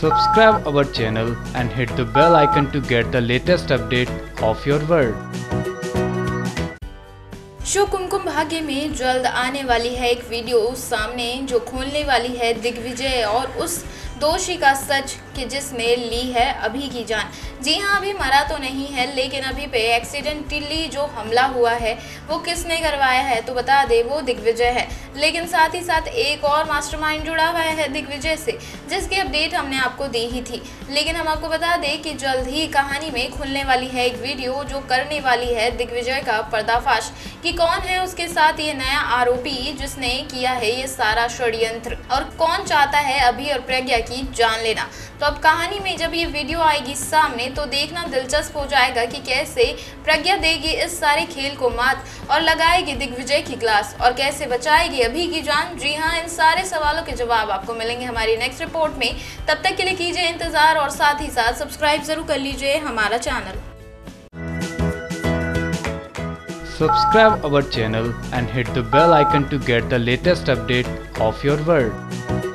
Subscribe our channel and hit the bell icon to get the latest update of your world. Show Kumkum Bhagya में जल्द आने वाली है एक वीडियो सामने जो खोलने वाली है दिग्विजय और उस दोषी का सच कि जिसने ली है अभी की जान। जी हाँ, अभी मरा तो नहीं है, लेकिन अभी पे एक्सीडेंटली जो हमला हुआ है वो किसने करवाया है तो बता दे वो दिग्विजय है। लेकिन साथ ही साथ एक और मास्टरमाइंड जुड़ा हुआ है दिग्विजय से, जिसकी अपडेट हमने आपको दी ही थी। लेकिन हम आपको बता दें कि जल्द ही कहानी में खुलने वाली है एक वीडियो जो करने वाली है दिग्विजय का पर्दाफाश कि कौन है उसके साथ ये नया आरोपी जिसने किया है ये सारा षड्यंत्र और कौन चाहता है अभी और प्रज्ञा की जान लेना। तो अब कहानी में जब ये वीडियो आएगी सामने तो देखना दिलचस्प हो जाएगा कि कैसे प्रज्ञा देगी इस सारे खेल को मात और लगाएगी दिग्विजय की क्लास और कैसे बचाएगी अभी की जान। जी हाँ, इन सारे सवालों के जवाब आपको मिलेंगे हमारी नेक्स्ट रिपोर्ट में। तब तक के लिए कीजिए इंतजार और साथ ही साथ सब्सक्राइब जरूर कर लीजिए हमारा channel. Subscribe our channel and hit the bell icon to get the latest update of your world.